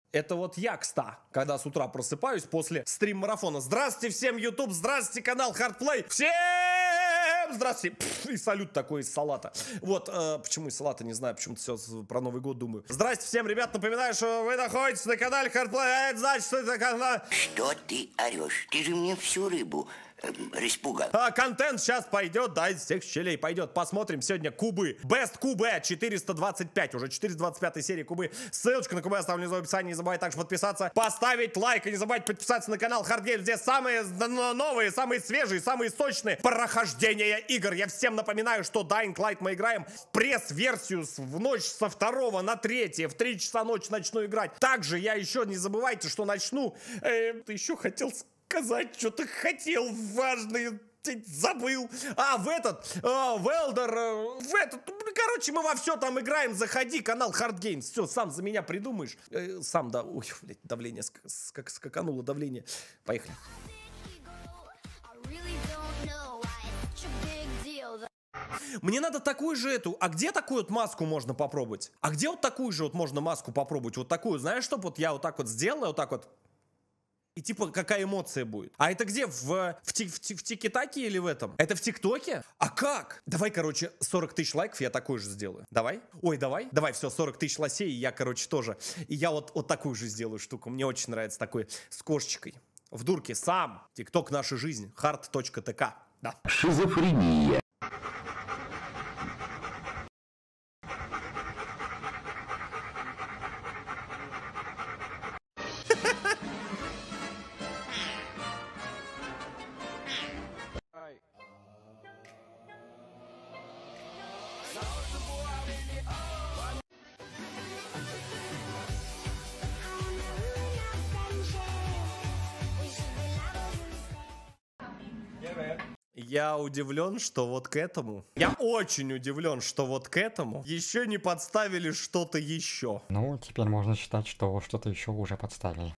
Это вот я, кстати, когда с утра просыпаюсь после стрим-марафона. Здравствуйте всем, YouTube, здравствуйте, канал Hardplay. Всем здравствуйте. И салют такой из салата. Вот, почему из салата, не знаю, почему-то все про Новый год думаю. Здравствуйте всем, ребят, напоминаю, что вы находитесь на канале Hardplay, а это значит, что это канал... Что ты орешь? Ты же мне всю рыбу распугал. Контент сейчас пойдет, да, из всех щелей пойдет. Посмотрим сегодня кубы. Best кубы 425, уже 425 серии кубы. Ссылочку на кубы оставлю внизу в описании. Не забывайте также подписаться, поставить лайк и не забывайте подписаться на канал Hardgame. Здесь самые новые, самые свежие, самые сочные прохождения игр. Я всем напоминаю, что Dying Light мы играем в пресс-версию в ночь со 2 на 3, в 3 часа ночи начну играть. Также я еще не забывайте, что начну, еще хотел сказать, что-то хотел важное, забыл. Короче, мы во все там играем. Заходи, канал Hard Games. Все, сам за меня придумаешь. Сам, да. Ой, блядь, давление, скакануло давление. Поехали. Мне надо такую же эту. А где такую вот маску можно попробовать? А где вот такую же вот можно маску попробовать? Вот такую, знаешь, чтоб вот я вот так вот сделал, вот так вот. И типа, какая эмоция будет? А это где? В Тики-Таки или в этом? Это в ТикТоке? А как? Давай, короче, 40 тысяч лайков я такой же сделаю. Давай? Ой, давай. Давай, все, 40 тысяч лосей, и я, короче, тоже. И я вот такую же сделаю штуку. Мне очень нравится такой, с кошечкой. В дурке сам. ТикТок наша жизнь. hard.tk. Да. Шизофрения. Я удивлен, что вот к этому... Я очень удивлен, что вот к этому еще не подставили что-то еще. Ну, теперь можно считать, что что-то еще уже подставили.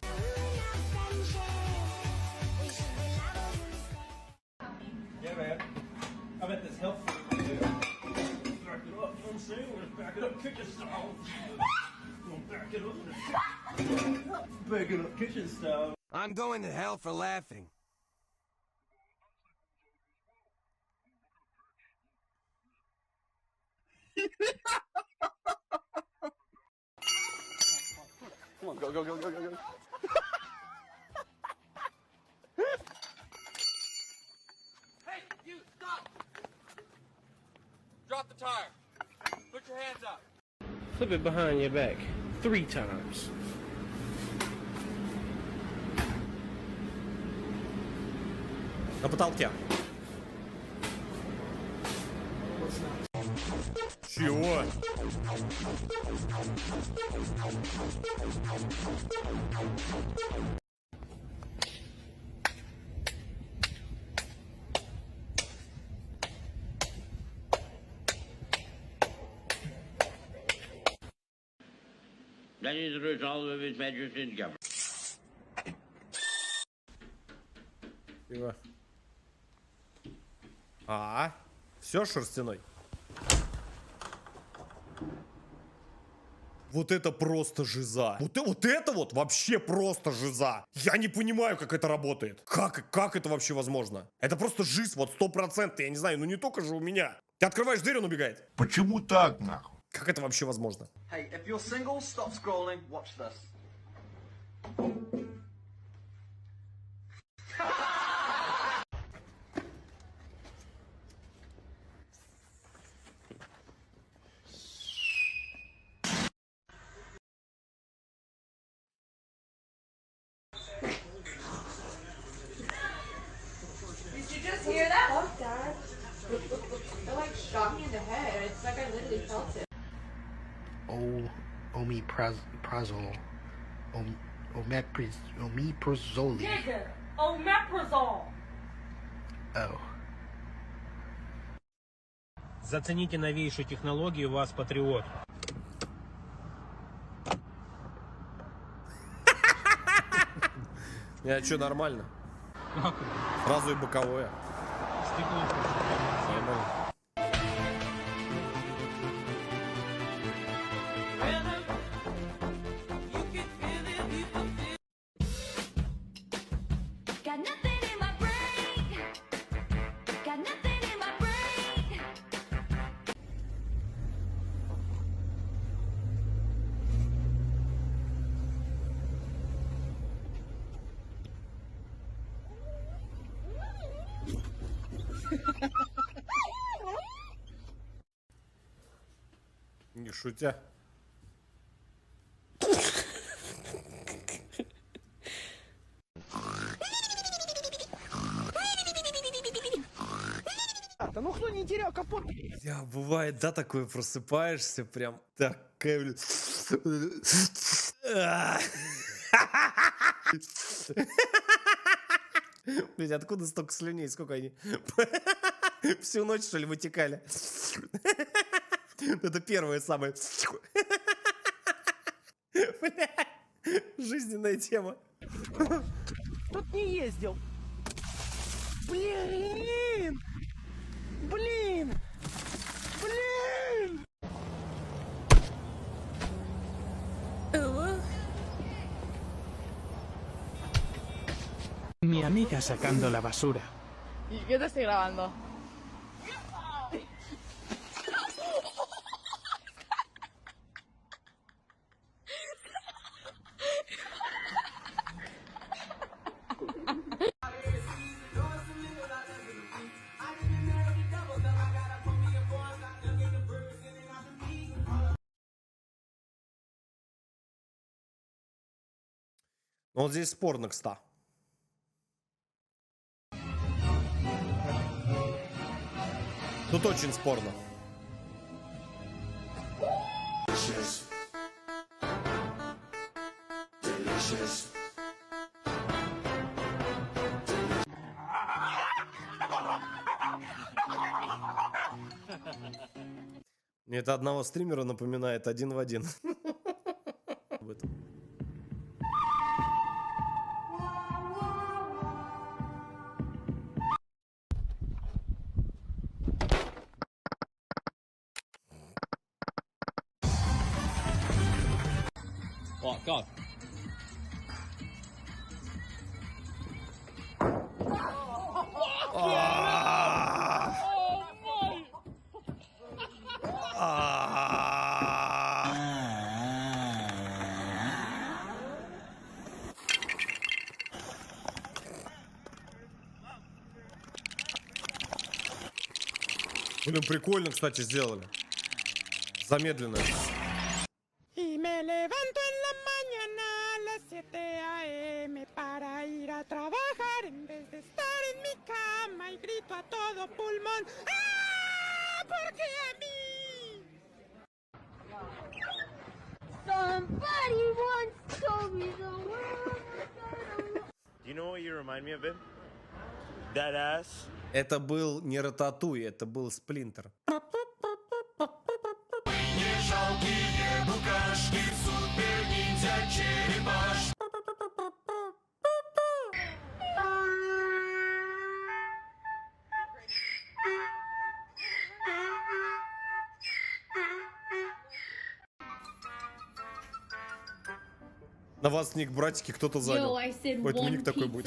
I'm going to hell for laughing. Come on, go. Hey, you stop! Drop the tire. Put your hands up. Flip it behind your back 3 times. На потолке. Чего? That is the result of his measures in government. Чего? Все шерстяной. Вот это просто жиза. Вот это вот вообще просто жиза. Я не понимаю, как это работает. Как это вообще возможно? Это просто жизнь, вот 100%. Я не знаю, ну не только же у меня. Ты открываешь дверь, он убегает. Почему так, нахуй? Как это вообще возможно? Hey, if you're single, stop scrolling, watch this. Did you just hear that? Fuck that. It like shot me in the head. It's like I literally felt it. Omeprazole. Nigga, omeprazole. Oh. Зацените новейшую технологию, у вас патриот. Я что, нормально? Сразу и боковое. Стекло. Нормально. You can feel Не шутя. Да ну кто не терял капот? Я бывает, да, такое просыпаешься, прям такая, блин. Блять, откуда столько слюней? Сколько они? Всю ночь, что ли, вытекали? Это первая самая... Бля, жизненная тема. Тут не ездил. Блин! Блин! Блин! Mi amiga sacando la basura. Yo te estoy grabando. Ну, вот здесь спорно, кстати. Тут очень спорно. Мне это одного стримера напоминает один в один. Об этом. Oh, God. Блин, прикольно, кстати, сделали. Замедленно. Y me levanto en la mañana a las 7 a.m. para ir a trabajar en vez de estar en mi cama y grito a todo pulmón. ¡Ah! ¡Porque a mí! Somebody once told me the world. You know what you remind me of it? That ass. Это был не Рататуй, это был Сплинтер. На вас ник, братики, кто-то занял. Поэтому ник такой будет.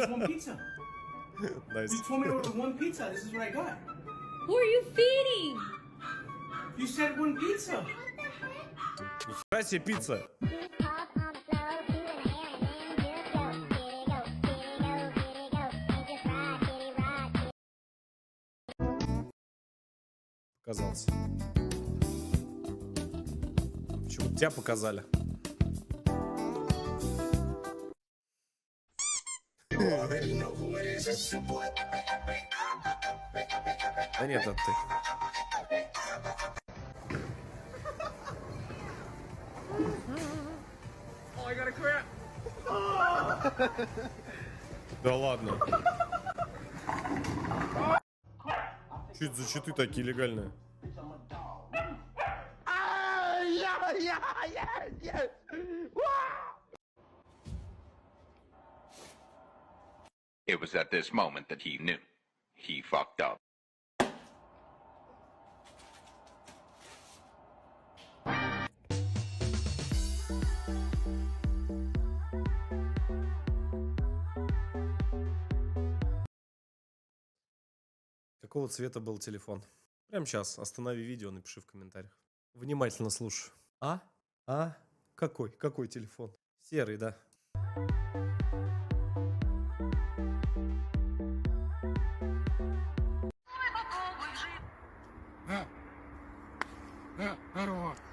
Nice. You told me to order one pizza. This is what I got. Who are you feeding? You said one pizza. Нихера себе пицца. Показался. Почему тебя показали? Да нет, это ты. Да ладно. Что это за читы такие легальные? It was at this moment that he knew. He fucked up. Какого цвета был телефон? Прямо сейчас останови видео, напиши в комментариях. Внимательно слушаю. А? Какой? Какой телефон? Серый, да. Здорово.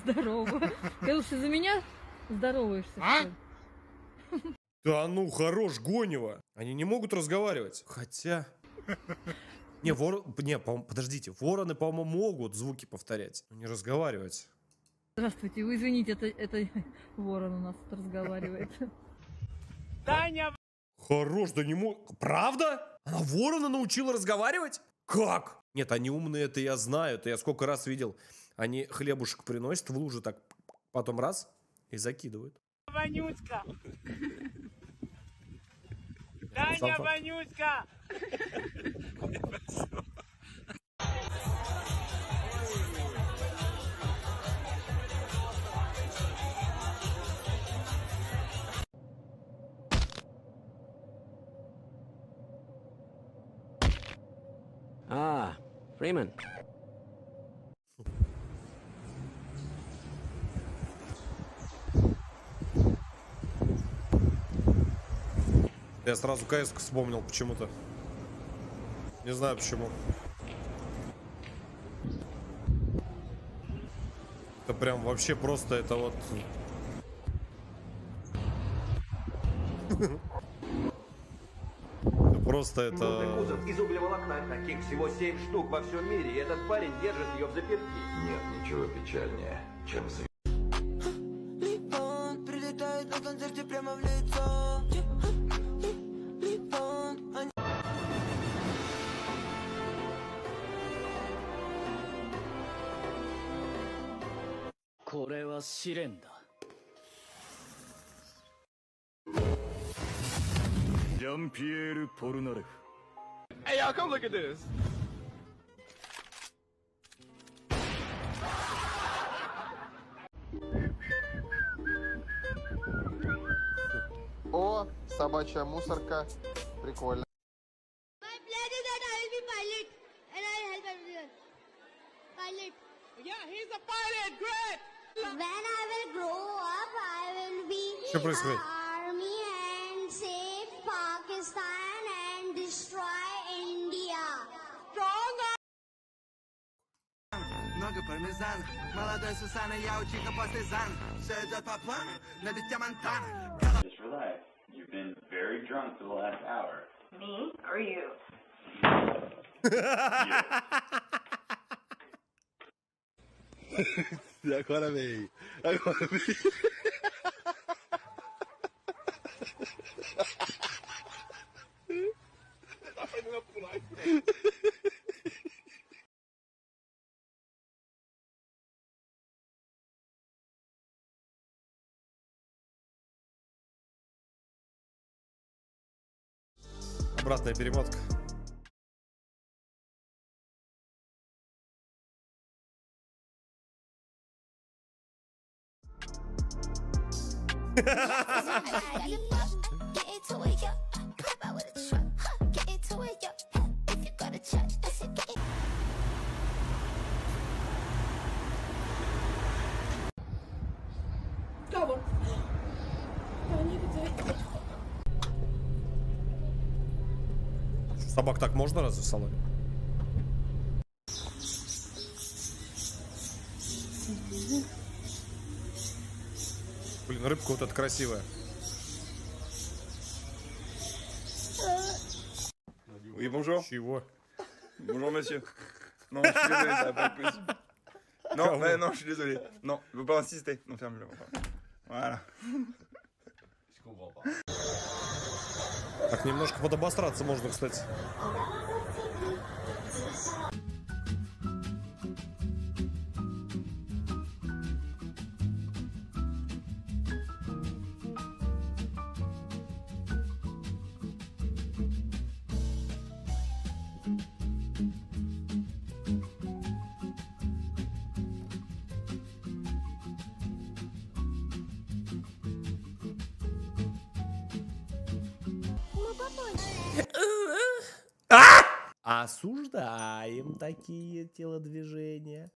Здорово. Ты уж из-за меня здороваешься, что ли? Да ну, хорош, Гонева. Они не могут разговаривать. Хотя... Не, подождите, вороны, по-моему, могут звуки повторять, но не разговаривать. Здравствуйте, вы извините, это ворон у нас тут разговаривает. Таня! Хорош, да не мог... Правда? Она ворона научила разговаривать? Как? Нет, они умные, это я знаю, это я сколько раз видел. Они хлебушек приносят в лужу, так потом раз и закидывают. Вонючка! Таня, вонючка! Ah, Freeman. Я сразу КС-ку вспомнил почему-то. Не знаю почему. Это прям вообще просто это вот... Просто это... Кузов из углеволокна. Таких всего 7 штук во всем мире, и этот парень держит ее в заперти. Нет ничего печальнее, чем Прилетает на концерте прямо в лицо. Jean-Pierre Polnareff. Hey, y'all, come look at this. О, собачья мусорка. Прикольно. My plan is that I will be pilot and I'll help everyone. Pilot. Yeah, he's a pilot. Great. When I will grow up, I will be Что происходит? army and save Pakistan and destroy India. Stronger. Много пармезан, молодой Сусана, я учиха партизан. Все идет по плану, на бите Монтана. Just relax. You've been very drunk for the last hour. Me or you? Agora vem. Agora vem. Tá fazendo a pular. Обратная перемотка. Собак так можно разве в салоне? Блин, рыбка вот эта красивая. Oui, bonjour. Чего? Bonjour, monsieur. Non, je suis désolé, ça va pas être possible. Non, ouais, non, je suis désolé. Non, je veux pas insister. Non, ferme-le. Voilà. Je comprends pas. Так немножко подобосраться можно, кстати. Осуждаем такие телодвижения.